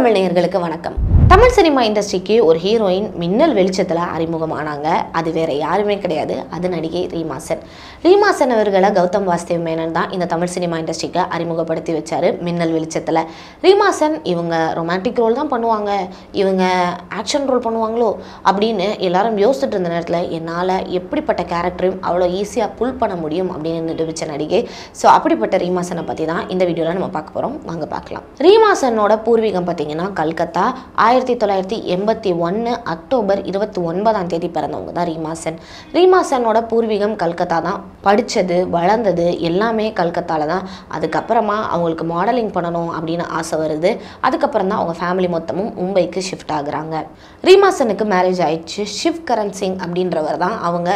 திசிஸ்டமில் நேயர்களுக்கு வணக்கம். தமிழ் சினிமா இண்டஸ்ட்ரிக்கு ஒரு ஹீரோயின் மின்னல் வெளிச்சத்தில் அறிமுகமானாங்க. அது வேற யாருமே கிடையாது, அது நடிகை ரீமாசன். ரீமாசன் அவர்களை கௌதம் வாசுதேவ் மேனன் தான் இந்த தமிழ் சினிமா இண்டஸ்ட்ரிக்கு அறிமுகப்படுத்தி வச்சாரு மின்னல் வெளிச்சத்தில். ரீமாசன் இவங்க ரொமான்டிக் ரோல் தான் பண்ணுவாங்க, இவங்க ஆக்ஷன் ரோல் பண்ணுவாங்களோ அப்படின்னு எல்லாரும் யோசிச்சுட்டு இருந்த நேரத்தில் என்னால் எப்படிப்பட்ட கேரக்டரையும் அவ்வளோ ஈஸியாக புல் பண்ண முடியும் அப்படின்னு நிரூபித்த நடிகை. ஸோ அப்படிப்பட்ட ரீமாசனை பற்றி தான் இந்த வீடியோவில் நம்ம பார்க்க போகிறோம். வாங்க பார்க்கலாம். ரீமாசனோட பூர்வீகம் பார்த்தீங்கன்னா கல்கத்தா. 1981 அக்டோபர் 29 பிறந்தவங்க தான் ரீமாசன். ரீமாசனோட பூர்வீகம் கல்கத்தா தான். படித்தது வளர்ந்தது எல்லாமே கல்கத்தாவில் தான். அதுக்கப்புறமா அவங்களுக்கு மாடலிங் பண்ணணும் அப்படின்னு ஆசை வருது. அதுக்கப்புறம் தான் அவங்க ஃபேமிலி மொத்தமும் மும்பைக்கு ஷிஃப்ட் ஆகுறாங்க. ரீமாசனுக்கு மேரேஜ் ஆயிடுச்சு. ஷிவ் கரண் சிங் அப்படின்றவர் தான் அவங்க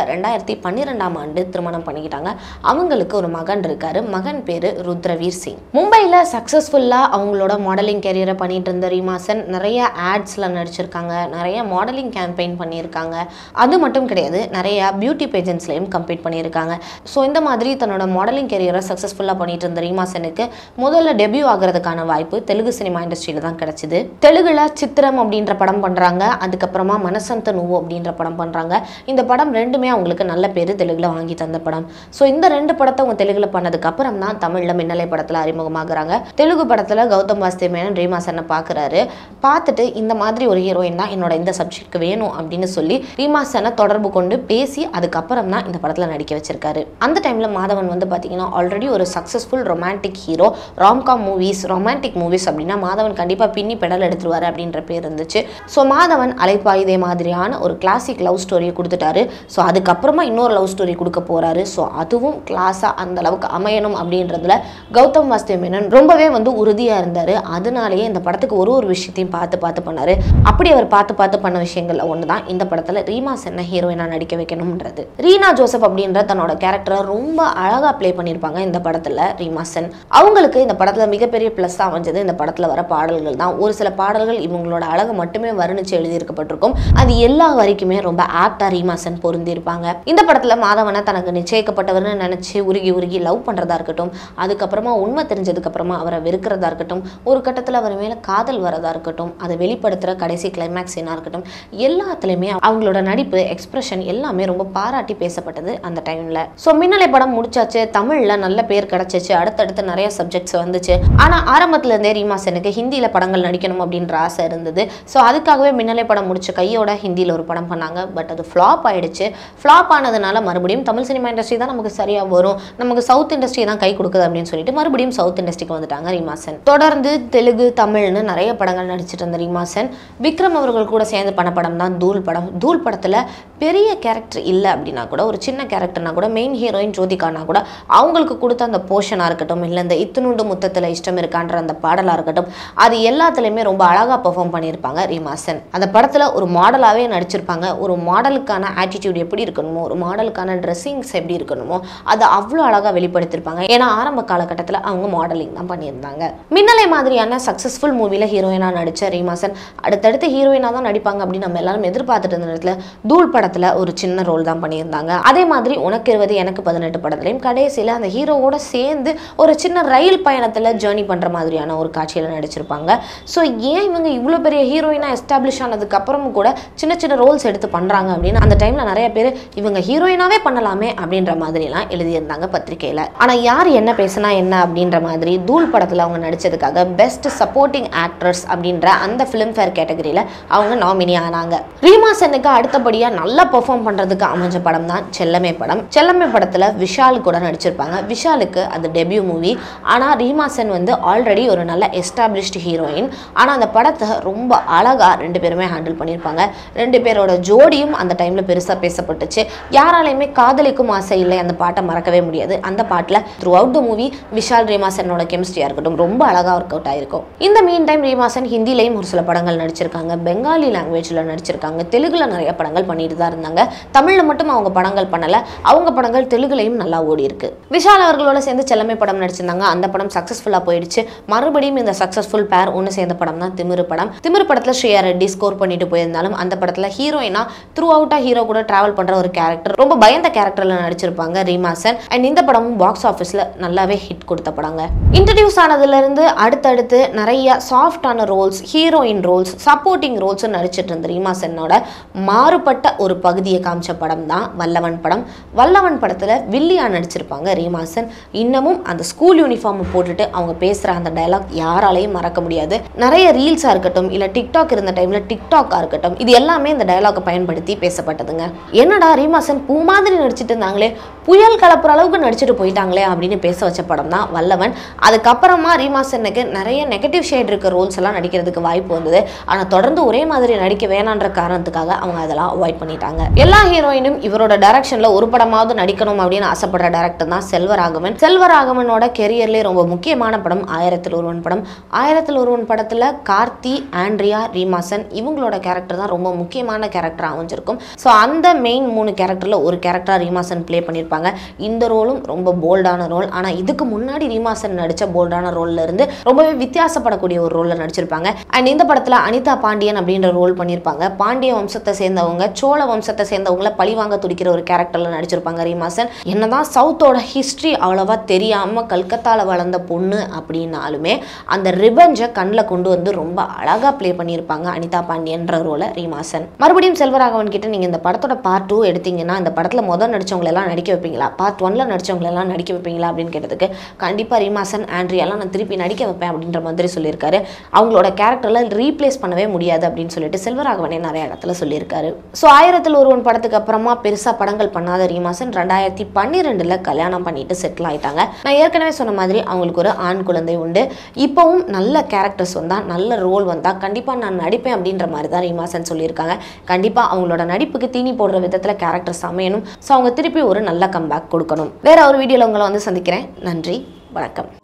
2012 திருமணம் பண்ணிக்கிட்டாங்க. அவங்களுக்கு ஒரு மகன் இருக்காரு. மகன் பேரு ருத்ரவீர் சிங். மும்பையில் சக்ஸஸ்ஃபுல்லாக அவங்களோட மாடலிங் கேரியரை பண்ணிட்டு இருந்த ரீமாசன் நிறைய ஆட்ஸில் நடிச்சிருக்காங்க, நிறைய மாடலிங் கேம்பெயின் பண்ணியிருக்காங்க. அது மட்டும் கிடையாது, நிறைய பியூட்டி பேஜன்ஸ்லையும் கம்ப்ளீட் பண்ணியிருக்காங்க. ஸோ இந்த மாதிரி தன்னோட மாடலிங் கேரியரை சக்ஸஸ்ஃபுல்லாக பண்ணிட்டு இருந்த ரீமாசனுக்கு முதல்ல டெபியூ ஆகிறதுக்கான வாய்ப்பு தெலுங்கு சினிமா இண்டஸ்ட்ரியில் தான் கிடைச்சிது. தெலுங்குல சித்திரம் அப்படின்ற படம் பண்ணுறாங்க. அதுக்கப்புறமா மனசந்த நுவு அப்படின்ற படம் பண்ணுறாங்க. இந்த படம் ரெண்டுமே அவங்களுக்கு நல்ல பேர் தெலுங்குல வாங்கி தந்த படம். ஸோ இந்த ரெண்டு படத்தை அவங்க தெலுங்குல பண்ணதுக்கு அப்புறம் தான் தமிழில் மின்னலை படத்தில் அறிமுகமாகறாங்க. தெலுங்கு படத்தில் கௌதம் வாசுதேவ் மேனன் ரீமாசனை பார்க்குறாரு. பார்த்துட்டு இந்த மாதிரி ஒரு ஹீரோயின் தான் என்னோட இந்த சப்ஜெக்ட்க்கு வேணும் அப்படின்னு சொல்லி ரீமாசனை தொடர்பு கொண்டு பேசி அதுக்கப்புறம் தான் இந்த படத்தில் நடிக்க வச்சிருக்காரு. அந்த டைமில் மாதவன் வந்து பார்த்தீங்கன்னா ஆல்ரெடி ஒரு successful romantic hero. Romcom movies, romantic movies அப்படின்னா மாதவன் கண்டிப்பாக பின்னி பெடல் எடுத்துருவாரு அப்படின்ற பேர் இருந்துச்சு. ஸோ மாதவன் அலைப்பாயுதே மாதிரியான ஒரு கிளாசிக் லவ் ஸ்டோரியை கொடுத்துட்டாரு. ஸோ அதுக்கப்புறமா இன்னொரு லவ் ஸ்டோரி கொடுக்க போறாரு. ஸோ அதுவும் கிளாஸாக அந்த அளவுக்கு அமையணும் அப்படின்றதுல கௌதம் வாசுதேவ் மேனன் ரொம்பவே வந்து உறுதியாக இருந்தார். அதனாலேயே இந்த படத்துக்கு ஒரு விஷயத்தையும் பார்த்து பண்ணாரு. அப்படி அவர் பார்த்து பண்ண விஷயங்கள்ல ஒன்று தான் இந்த படத்தில் ரீமாசனை ஹீரோயினா நடிக்க வைக்கணும்ன்றது. ரீனா ஜோசப் அப்படின்ற தன்னோட கேரக்டரை ரொம்ப அழகா பிளே பண்ணியிருப்பாங்க இந்த படத்தில் ரீமாசன். அவங்களுக்கு இந்த படத்தில் மிகப்பெரிய பிளஸ் அமைஞ்சது இந்த படத்தில் வர பாடல்கள் தான். ஒரு சில பாடல்கள் இவங்களோட அழகை மட்டுமே வர்ணிச்சு எழுதியிருக்கப்பட்டிருக்கும். அது எல்லா வரைக்குமே ரொம்ப ஆப்டா ரீமாசன் பொருந்திருப்பாங்க. இந்த படத்தில் மாதவனை தனக்கு நிச்சயிக்கப்பட்டவர்னு நினைச்சு உருகி லவ் பண்றதா இருக்கட்டும், அதுக்கப்புறமா உண்மை தெரிஞ்சதுக்கு அப்புறமா அவரை வெறுக்கிறதா இருக்கட்டும், ஒரு கட்டத்தில் அவர் மேல காதல் வரதா இருக்கட்டும், அதை வெளிப்படுத்துற கடைசி கிளைமேக்ஸ் சீனா இருக்கட்டும், எல்லாத்துலயுமே அவங்களோட நடிப்பு, எக்ஸ்பிரஷன் எல்லாமே ரொம்ப பாராட்டி பேசப்பட்டது அந்த டைம்ல. ஸோ மின்னலை படம் முடிச்சாச்சு, தமிழ்ல நல்ல பேர் கிடைச்சிச்சு, அடுத்தடுத்து நிறைய சப்ஜெக்ட்ஸ் வந்துச்சு. ஆனா ஆரம்பத்துல இருந்தே ரீமாசனுக்கு ஹிந்தியில படங்கள் நடிக்கணும் அப்படின்ற ஆசை இருந்தது. ஸோ அதுக்காகவே மின்னலை படம் முடிச்ச கையோட ஹிந்தியில ஒரு படம் பண்ணாங்க. பட் அது ஃப்ளாப் ஆயிடுச்சு. ஃப்ளாப் ஆனதுனால மறுபடியும் தமிழ் சினிமா இண்டஸ்ட்ரி தான் நமக்கு சரியா வரும், நமக்கு சவுத் இண்டஸ்ட்ரி தான் கை கொடுக்குது அப்படின்னு சொல்லிட்டு மறுபடியும் சவுத் இண்டஸ்ட்ரிக்கு வந்துட்டாங்க ரீமாசன். தொடர்ந்து தெலுங்கு, தமிழ்னு நிறைய படங்கள் நடிச்சிட்டு இருந்த ரீமாசன் விக்ரம் அவர்கள் கூட சேர்ந்து பண்ண படம் தான் தூள் படம். தூள் படத்தில் பெரிய கேரக்டர் இல்லை அப்படின்னா கூட, ஒரு சின்ன கேரக்டர்னா கூட, மெயின் ஹீரோயின் ஜோதிகானா கூட அவங்களுக்கு கொடுத்த அந்த போர்ஷனாக இருக்கட்டும், இல்லை இந்த இத்துணுண்டு முத்தத்தில் இஷ்டம் இருக்கான்ற அந்த பாடலாக இருக்கட்டும், அது எல்லாத்துலேயுமே ரொம்ப அழகாக பெர்ஃபார்ம் பண்ணியிருப்பாங்க ரீமாசன். அந்த படத்தில் ஒரு மாடலாகவே நடிச்சிருப்பாங்க. ஒரு மாடலுக்கான ஆட்டிடியூட் எப்படி இருக்கணுமோ, ஒரு மாடலுக்கான ட்ரெஸ்ஸிங்ஸ் எப்படி இருக்கணுமோ, அதை அவ்வளோ அழகாக வெளிப்படுத்தியிருப்பாங்க. ஏன்னா ஆரம்ப காலகட்டத்தில் அவங்க மாடலிங் தான் பண்ணியிருந்தாங்க. மின்னலை மாதிரியான சக்ஸஸ்ஃபுல் மூவியில் ஹீரோயினாக நடித்த ரீமாசன் அடுத்தடுத்து ஹீரோயினாக தான் நடிப்பாங்க அப்படின்னு நம்ம எல்லாரும் எதிர்பார்த்துட்டு இருந்த நேரத்தில் தூள் படத்தில் ஒரு சின்ன ரோல் தான் பண்ணியிருந்தாங்க. அதே மாதிரி உனக்கு 20 எனக்கு 18 படத்துலையும் கடைசியில் அந்த ஹீரோவோட சேர்ந்து ஒரு சின்ன ரயில் பயணத்தில் ஜேர்னி பண்ணுற மாதிரியான ஒரு காட்சியில் நடிச்சிருப்பாங்க. ஸோ ஏன் இவங்க இவ்வளோ பெரிய ஹீரோயினாக எஸ்டாப்ளிஷ் ஆனதுக்கு அப்புறமும் கூட சின்ன ரோல்ஸ் எடுத்து பண்ணுறாங்க அப்படின்னு அந்த டைமில் நிறைய பேர் இவங்க ஹீரோயினாவே பண்ணலாமே அப்படின்ற மாதிரிலாம் எழுதியிருந்தாங்க பத்திரிகையில். ஆனால் யார் என்ன பேசினா என்ன அப்படின்ற மாதிரி தூள் படத்தில் அவங்க நடித்ததுக்காக பெஸ்ட் சப்போர்ட்டிங் ஆக்ட்ரஸ் அப்படின்ற அந்த ஃபிலிம்ஃபேர் கேட்டகரியில் அவங்க நாமினி ஆனாங்க. ரீமாசனுக்கு அடுத்தபடியாக நல்லா பெர்ஃபார்ம் பண்ணுறதுக்கு அமைஞ்ச படம் தான் செல்லமே படம். செல்லமே படத்தில் விஷால் கூட நடிச்சிருப்பாங்க. விஷாலுக்கு அது டெபியூ மூவி. ஆனால் ரீமாசன் வந்து ஆல்ரெடி ஒரு நல்ல எஸ்டாப்ளிஷ்டு ஹீரோயின். ஆனால் அந்த படத்தை ரொம்ப அழகாக ரெண்டு பேருமே ஹேண்டில் பண்ணியிருப்பாங்க. ரெண்டு பேரோட ஜோடியும் அந்த டைமில் பெருசாக பேசப்பட்டுச்சு. யாராலையுமே காதலிக்கும் ஆசை இல்லை அந்த பாட்டை மறக்கவே முடியாது. அந்த பாட்டில் throughout the movie Vishal ரீமாசனோட கெமிஸ்ட்ரியாக இருக்கட்டும் ரொம்ப அழகாக ஒர்க் அவுட் ஆயிருக்கும். இந்த மீன் டைம் ரீமாசன் ஹிந்திலையும் ஒரு சில படங்கள் நடிச்சிருக்காங்க, பெங்காலி லாங்குவேஜில் நடிச்சிருக்காங்க, தெலுங்குல நிறைய படங்கள் பண்ணிட்டு தான் இருந்தாங்க. தமிழில் மட்டும் அவங்க படங்கள் பண்ணலை, அவங்க படங்கள் தெலுங்குலையும் நல்லா ஓடி இருக்கு. விஷால் அவர்களோட சேர்ந்து செல்லமே படம் நடிச்சிருந்தாங்க. அந்த படம் சக்ஸஸ்ஃபுல்லாக போயிடுச்சு. மறுபடியும் இந்த சக்ஸஸ்ஃபுல் பேர் ஒன்று சேர்ந்த படம் தான் திமிரு படம். திமிரு படத்தில் ஸ்ரீயா ரெட்டி ஸ்கோர் பண்ணிட்டு போயிருந்தாலும் அந்த படத்தில் ஹீரோயினா த்ரூ அவுட்டாக ஹீரோ கூட டிராவல் பண்ணுற ஒரு கேரக்டர், ரொம்ப பயந்த கேரக்டரில் நடிச்சிருப்பாங்க ரீமாசன். அண்ட் இந்த படமும் பாக்ஸ் ஆஃபீஸில் நல்லாவே ஹிட் கொடுத்த படங்க. இன்ட்ரடியூஸ் ஆனதுலேருந்து அடுத்தடுத்து நிறைய சாஃப்ட் சாஃப்டான roles, heroine roles, supporting roles நடிச்சிட்டு இருந்த ரீமாசனோட மாறுபட்ட ஒரு பகுதியை காமிச்ச படம் தான் வல்லவன் படம். வல்லவன் படத்தில் வில்லியா நடிச்சிருப்பாங்க ரீமாசன். இன்னமும் அந்த ஸ்கூல் யூனிஃபார்ம் போட்டுட்டு அவங்க பேசுகிற அந்த டைலாக் யாராலையும் மறக்க முடியாது. நிறைய ரீல்ஸாக இருக்கட்டும், இல்லை டிக்டாக் இருந்த டைமில் டிக்டாக்காக இருக்கட்டும், இது எல்லாமே இந்த டைலாக்கை பயன்படுத்தி பேசப்பட்டதுங்க. என்னடா ரீமாசன் பூ மாதிரி நடிச்சிட்டு இருந்தாங்களே, புயல் கலப்புற அளவுக்கு நடிச்சுட்டு போயிட்டாங்களே அப்படின்னு பேச வச்ச படம் தான் வல்லவன். அதுக்கப்புறமா ரீமாசனுக்கு நிறைய நெகட்டிவ் ஷேட் இருக்க ரோல்ஸ் எல்லாம் நடிக்கிறதுக்கு வாய்ப்பு வந்தது. ஆனால் தொடர்ந்து ஒரே மாதிரி நடிக்க வேணான்ற காரணத்துக்காக அவங்க அதெல்லாம் அவாய்ட் பண்ணிட்டாங்க. எல்லா ஹீரோயினும் இவரோட டைரக்ஷன்ல ஒரு படமாவது நடிக்கணும் அப்படின்னு ஆசைப்படுற டைரக்டர் தான் செல்வராகவன். செல்வராகவனோட கெரியர்லேயே ரொம்ப முக்கியமான படம் 1000 படம். 1000 படத்தில் கார்த்தி, ஆண்ட்ரியா, ரீமாசன் இவங்களோட கேரக்டர் தான் ரொம்ப முக்கியமான கேரக்டராக அமைஞ்சிருக்கும். ஸோ அந்த மெயின் 3 கேரக்டரில் ஒரு கேரக்டராக ரீமாசன் ப்ளே பண்ணியிருப்பாங்க. இந்த ரோலும் ரொம்ப போல்டான ரோல். ஆனால் இதுக்கு முன்னாடி ரீமாசன் நடித்த போல்டான ரோல்ல இருந்து ரொம்பவே வித்தியாசப்படக்கூடிய ஒரு ரோல்ல நடிச்சிருப்பாங்க. அண்ட் இந்த படத்தில் அனிதா பாண்டியன் அப்படின்ற ரோல் பண்ணியிருப்பாங்க. பாண்டிய வம்சத்தை சேர்ந்தவங்க, சோழ வம்சத்தை சேர்ந்தவங்களை பழிவாங்க துடிக்கிற ஒரு கேரக்டர்ல நடிச்சிருப்பாங்க ரீமாசன். என்னதான் சவுத்தோட ஹிஸ்டரி அவ்வளவா தெரியாம கல்கத்தால வளர்ந்த பொண்ணு அப்படின்னாலுமே அந்த ரிவெஞ்சை கண்ணில் கொண்டு வந்து ரொம்ப அழகா பிளே பண்ணியிருப்பாங்க அனிதா பாண்டியன்ற ரோல ரீமாசன். மறுபடியும் செல்வராகவன் கிட்ட நீங்க இந்த படத்தோட பார்ட் 2 எடுத்தீங்கன்னா இந்த படத்துல முதல் நடிச்சவங்களை எல்லாம் நடிக்க வைப்பீங்களா, பார்ட் 1ல நடிச்சவங்களை எல்லாம் நடிக்க வைப்பீங்களா அப்படின்னு கேட்டதுக்கு கண்டிப்பா ரீமாசன், ஆண்ட்ரியாலாம் நான் திருப்பி நடிக்க வைப்பேன் அப்படின்ற மாதிரி சொல்லியிருக்காரு. அவங்களோட கேரக்டர்ல ரீப்ளேஸ் பண்ணவே முடியாது அப்படின்னு சொல்லிட்டு செல்வராகவனே நிறைய இடத்துல சொல்லியிருக்காரு. ஸோ 1001 படத்துக்கு அப்புறமா பெருசா படங்கள் பண்ணாத ரீமாசன் 2012ல் கல்யாணம் பண்ணிட்டு செட்டில் ஆயிட்டாங்க. நான் ஏற்கனவே சொன்ன மாதிரி அவங்களுக்கு ஒரு ஆண் குழந்தை உண்டு. இப்பவும் நல்ல கேரக்டர்ஸ் வந்தா, நல்ல ரோல் வந்தா கண்டிப்பா நான் நடிப்பேன் அப்படின்ற மாதிரி தான் ரீமாசன் சொல்லியிருக்காங்க. கண்டிப்பா அவங்களோட நடிப்புக்கு தீனி போடுற விதத்துல கேரக்டர்ஸ் அமையணும். ஸோ அவங்க திருப்பி ஒரு நல்ல கம்பேக் கொடுக்கணும். வேற ஒரு வீடியோல உங்களை வந்து சந்திக்கிறேன். நன்றி, வணக்கம்.